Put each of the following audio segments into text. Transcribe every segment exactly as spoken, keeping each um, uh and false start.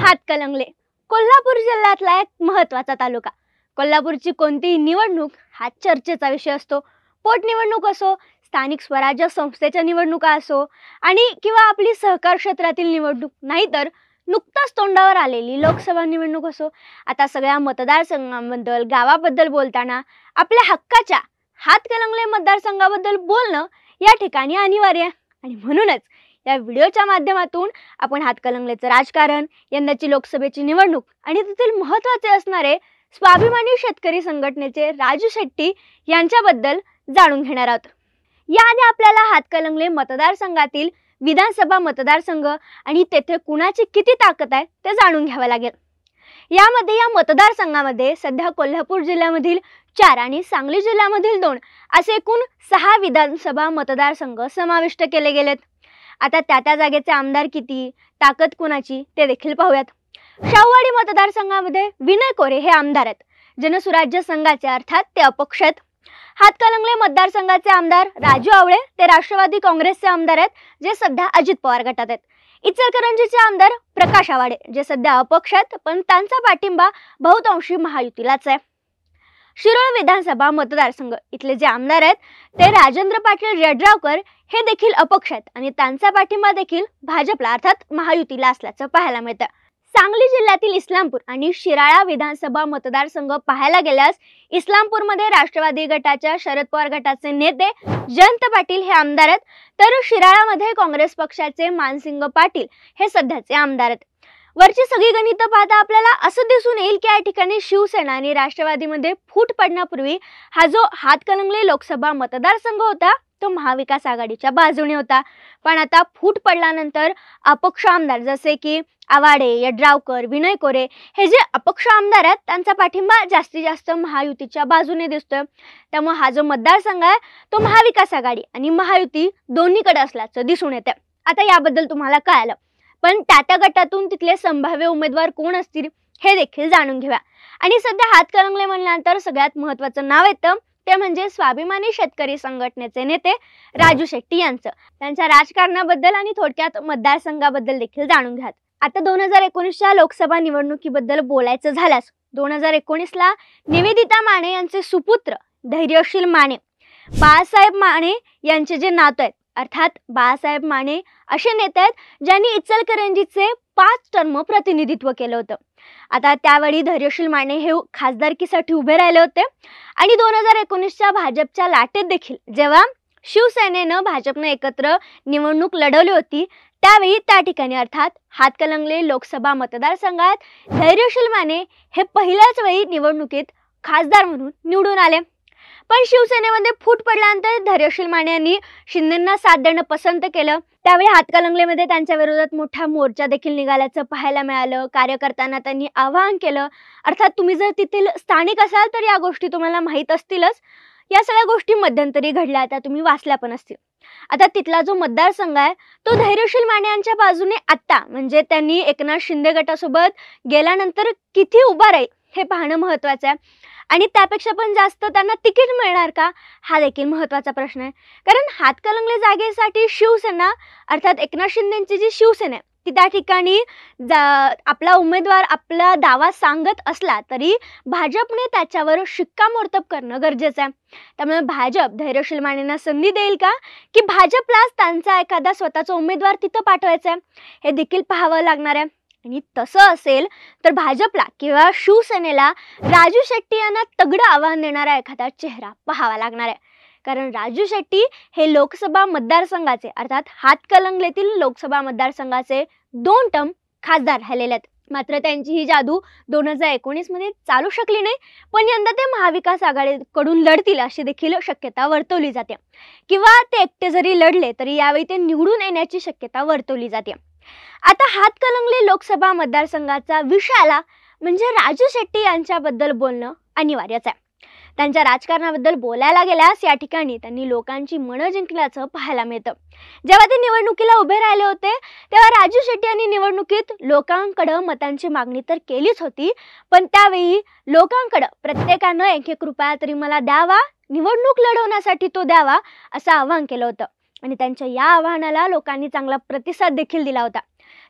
हातकणंगले कोल्हापूर जिल्ह्यातला एक महत्त्वाचा तालुका। कोल्हापूरची कोणतीही निवडणूक हा चर्चेचा विषय असतो। पोटनिवडणूक असो, स्थानिक स्वराज्य संस्थेच्या निवडणुका असो आणि किंवा आपली सहकार क्षेत्रातील निवडणूक, नाहीतर नुकताच तोंडावर आलेली लोकसभा निवडणूक असो। आता सगळ्या मतदारसंघांबद्दल, गावाबद्दल बोलताना आपल्या हक्काच्या हातकणंगले मतदारसंघाबद्दल बोलणं या ठिकाणी अनिवार्य आहे। आणि म्हणूनच या व्हिडिओच्या माध्यमातून आपण हातकणंगलेचं राजकारण, यंदाची लोकसभेची निवडणूक आणि तेथील महत्त्वाचे असणारे स्वाभिमानी शेतकरी संघटनेचे राजू शेट्टी यांच्याबद्दल जाणून घेणार आहोत। याआधी आपल्याला हातकणंगले मतदारसंघातील विधानसभा मतदारसंघ आणि तेथे कुणाची किती ताकद आहे ते जाणून घ्यावे लागेल। यामध्ये या मतदारसंघामध्ये सध्या कोल्हापूर जिल्ह्यामधील चार आणि सांगली जिल्ह्यामधील दोन असे एकूण सहा विधानसभा मतदारसंघ समाविष्ट केले गेलेत। आता त्या त्या जागेचे आमदार किती, ताकद कुणाची ते देखील पाहूयात। शाहूवाडी मतदारसंघामध्ये विनय कोरे हे आमदार आहेत, जनसुराज्य संघाचे, अर्थात ते अपक्ष आहेत। हातकणंगले मतदारसंघाचे आमदार राजू आवळे ते राष्ट्रवादी काँग्रेसचे आमदार आहेत, जे सध्या अजित पवार गटात आहेत। इचलकरंजीचे आमदार प्रकाश आवाडे जे सध्या अपक्ष आहेत, पण त्यांचा पाठिंबा बहुतांशी महायुतीलाच आहे। शिरोळ विधानसभा मतदारसंघ इथले जे आमदार आहेत ते राजेंद्र पाटील यड्रावकर हे देखील अपक्ष आहेत आणि त्यांचा पाठिंबा देखील भाजपला अर्थात महायुतीला असल्याचं पाहायला मिळतं। सांगली जिल्ह्यातील इस्लामपूर आणि शिराळा विधानसभा मतदारसंघ पाहायला गेल्यास इस्लामपूरमध्ये राष्ट्रवादी गटाच्या शरद पवार गटाचे नेते जयंत पाटील हे आमदार आहेत, तर शिराळामध्ये काँग्रेस पक्षाचे मानसिंग पाटील हे सध्याचे आमदार आहेत। वरची सगळी गणितं पाहता आपल्याला असं दिसून येईल की या ठिकाणी शिवसेना आणि राष्ट्रवादीमध्ये फूट पडण्यापूर्वी हा जो हातकणंगले लोकसभा मतदारसंघ होता तो महाविकास आघाडीच्या बाजूने होता, पण आता फूट पडल्यानंतर अपक्ष आमदार जसे की आवाडे, यड्रावकर, विनय कोरे हे जे अपक्ष आमदार आहेत त्यांचा पाठिंबा जास्तीत जास्त महायुतीच्या बाजूने दिसतोय। त्यामुळे हा जो मतदारसंघ आहे तो महाविकास आघाडी आणि महायुती दोन्हीकडे असल्याचं दिसून येते। आता याबद्दल तुम्हाला कळालं, पण त्या त्या गटातून तिथले संभाव्य उमेदवार कोण असतील हे देखील जाणून घेऊया। आणि सध्या हातकणंगले म्हणल्यानंतर सगळ्यात महत्त्वाचं नाव येतं ते म्हणजे स्वाभिमानी शेतकरी संघटनेचे नेते राजू शेट्टी यांचं। त्यांच्या राजकारणाबद्दल आणि थोडक्यात मतदारसंघाबद्दल देखील जाणून घ्या। आता दोन हजार एकोणीसच्या लोकसभा निवडणुकीबद्दल बोलायचं झाल्यास दोन हजार एकोणीसला निवेदिता माने यांचे सुपुत्र धैर्यशील माने, बाळासाहेब माने यांचे जे नातू आहेत, अर्थात बाळासाहेब माने असे नेते आहेत ज्यांनी इचलकरंजीचे पाच टर्म प्रतिनिधित्व केलं होतं। आता त्यावेळी धैर्यशील माने हे खासदारकीसाठी उभे राहिले होते आणि दोन हजार एकोणीसच्या भाजपच्या लाटेत देखील जेव्हा शिवसेनेनं भाजपनं एकत्र निवडणूक लढवली होती त्यावेळी त्या ठिकाणी अर्थात हातकणंगले लोकसभा मतदारसंघात धैर्यशील माने हे पहिल्याच वेळी निवडणुकीत खासदार म्हणून निवडून आले। पण शिवसेनेमध्ये फूट पडल्यानंतर धैर्यशील माने यांनी शिंदेंना साथ देणं पसंत केलं। त्यावेळी हातकणंगलेमध्ये त्यांच्या विरोधात मोठा मोर्चा देखील निघाल्याचं पाहायला मिळालं। कार्यकर्त्यांना त्यांनी आवाहन केलं, अर्थात तुम्ही जर तिथील स्थानिक असाल तर या गोष्टी तुम्हाला माहीत असतीलच। या सगळ्या गोष्टी मध्यंतरी घडल्या, त्या तुम्ही वाचल्या पण असतील। आता तिथला जो मतदारसंघ आहे तो धैर्यशील माने यांच्या बाजूने आत्ता म्हणजे त्यांनी एकनाथ शिंदे गटासोबत गेल्यानंतर किती उभा राहील हे पाहणं महत्त्वाचं आहे आणि त्यापेक्षा पण जास्त त्यांना तिकीट मिळणार का हा देखील महत्त्वाचा प्रश्न आहे। कारण हातकणंगले जागेसाठी शिवसेना अर्थात एकनाथ शिंदेची जी शिवसेना आहे ती त्या ठिकाणी आपला उमेदवार आपला दावा सांगत असला तरी भाजपने त्याच्यावर शिक्कामोर्तब करणं गरजेचं आहे। त्यामुळे भाजप धैर्यशील मानेंना संधी देईल का की भाजपलाच त्यांचा एखादा स्वतःचा उमेदवार तिथं पाठवायचा आहे हे देखील पाहावं लागणार आहे। आणि तसं असेल तर भाजपला किंवा शिवसेनेला राजू शेट्टी यांना तगडं आव्हान देणारा एखादा चेहरा पाहावा लागणार आहे। कारण राजू शेट्टी हे लोकसभा मतदारसंघाचे अर्थात हातकणंगलेतील लोकसभा मतदारसंघाचे दोन टर्म खासदार राहिलेले आहेत। मात्र त्यांची ही जादू दोन हजार एकोणीस मध्ये चालू शकली नाही, पण यंदा ते महाविकास आघाडीकडून लढतील अशी देखील शक्यता वर्तवली जाते, किंवा ते एकटे जरी लढले तरी यावेळी ते निवडून येण्याची शक्यता वर्तवली जाते। आता हातकणंगले लोकसभा मतदारसंघाचा विषय आला म्हणजे राजू शेट्टी यांच्याबद्दल बोलणं अनिवार्यच आहे। त्यांच्या राजकारणाबद्दल बोलायला गेल्यास या ठिकाणी त्यांनी लोकांची मनं जिंकल्याचं पाहायला मिळतं। जेव्हा ते निवडणुकीला उभे राहिले होते तेव्हा राजू शेट्टी यांनी निवडणुकीत लोकांकडे मतांची मागणी तर केलीच होती, पण त्यावेळी लोकांकडे प्रत्येकानं एक एक रुपया तरी मला द्यावा, निवडणूक लढवण्यासाठी तो द्यावा असं आवाहन केलं होतं आणि त्यांच्या या आवाहनाला लोकांनी चांगला प्रतिसाद देखील दिला होता।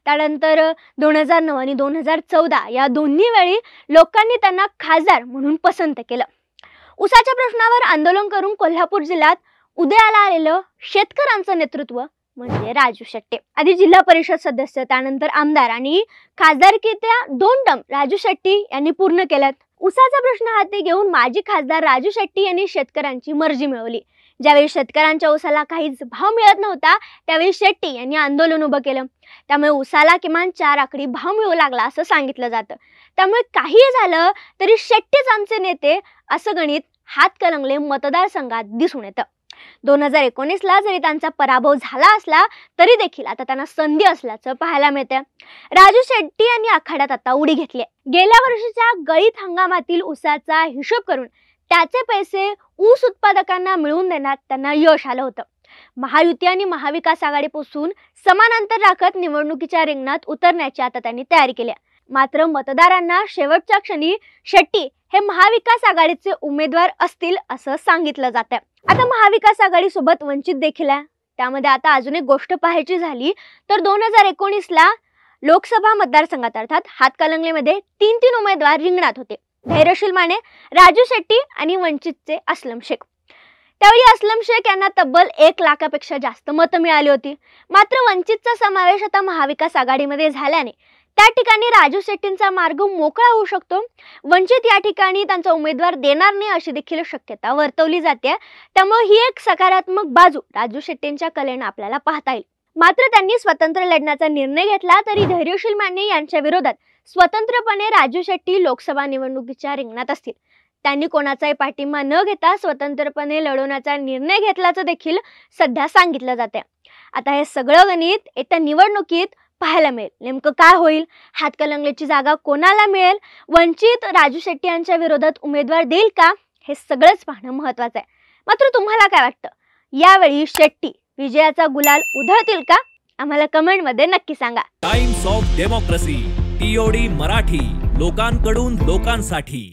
त्यानंतर दोन हजार नऊ आणि दोन हजार चौदा या दोन्ही वेळी लोकांनी त्यांना खासदार म्हणून पसंत केलं. उसाच्या प्रश्नावर आंदोलन करून कोल्हापूर जिल्ह्यात उदयाला आलेलं शेतकऱ्यांचं नेतृत्व म्हणजे राजू शेट्टी. आधी जिल्हा परिषद सदस्य, त्यानंतर आमदार आणि खासदारकीच्या दोन टर्म राजू शेट्टी यांनी पूर्ण केल्यात. उसाचा प्रश्न हाती घेऊन माजी खासदार राजू शेट्टी यांनी शेतकऱ्यांची मर्जी मिळवली. ज्यावेळी शेतकऱ्यांच्या उसाला काहीच भाव मिळत नव्हता त्यावेळी शेट्टी यांनी आंदोलन उभं केलं. त्यामुळे उसाला किमान चार आकडी भाव मिळू लागला असं सांगितलं जातं. त्यामुळे काही झालं तरी शेट्टीच आमचे नेते असं गणित हातकणंगले मतदारसंघात दिसून येतं. दोन हजार एकोणीस ला जरी त्यांचा पराभव झाला असला तरी देखील आता त्यांना संधी असल्याचं पाहायला मिळतं. राजू शेट्टी यांनी आखाड्यात आता उडी घेतली. गेल्या वर्षीच्या गळीत हंगामातील उसाचा हिशोब करून त्याचे पैसे ऊस उत्पादकांना मिळवून देण्यात त्यांना यश आलं होतं. महायुती आणि महाविकास आघाडीपासून समान अंतर राखत निवडणुकीच्या रिंगणात उतरण्याची आता त्यांनी तयारी केली. मात्र मतदारांना शेवटच्या क्षणी शेट्टी हे महाविकास आघाडीचे उमेदवार असतील असं सांगितलं जातं. आता महाविकास आघाडी सोबत वंचित देखील आहे. त्यामध्ये आता अजून एक गोष्ट पाहायची झाली तर दोन हजार एकोणीस ला लोकसभा मतदारसंघात अर्थात हातकणंगलेमध्ये तीन तीन उमेदवार रिंगणात होते. धैर्यशील माने, राजू शेट्टी आणि वंचितचे अस्लम शेख. त्यावेळी अस्लम शेख यांना तब्बल एक लाखापेक्षा जास्त मतं मिळाली होती. मात्र वंचितचा समावेश आता महाविकास आघाडीमध्ये झाल्याने त्या ठिकाणी राजू शेट्टींचा मार्ग मोकळा होऊ शकतो. वंचित या ठिकाणी त्यांचा उमेदवार देणार नाही अशी देखील शक्यता वर्तवली जाते. त्यामुळे ही एक सकारात्मक बाजू राजू शेट्टींच्या कलेने आपल्याला पाहता येईल. मात्र त्यांनी स्वतंत्र लढण्याचा निर्णय घेतला तरी धैर्यशील माने यांच्या विरोधात स्वतंत्रपणे राजू शेट्टी लोकसभा निवडणुकीच्या रिंगणात असतील. त्यांनी कोणाचाही पाठिंबा न घेता स्वतंत्रपणे लढवण्याचा निर्णय घेतल्याचं देखील सध्या सांगितलं जाते. आता हे सगळं गणित येत्या निवडणुकीत पाहायला मिळेल. नेमकं काय होईल, हातकणंगलेची जागा कोणाला मिळेल, वंचित राजू शेट्टी यांच्या विरोधात उमेदवार देईल का, हे सगळंच पाहणं महत्वाचं आहे. मात्र तुम्हाला काय वाटतं, यावेळी शेट्टी विजयाचा गुलाल उधळतील का? आम्हाला कमेंट मध्ये नक्की सांगा. Times of Democracy TOD Marathi, लोकांकडून लोकांसाठी.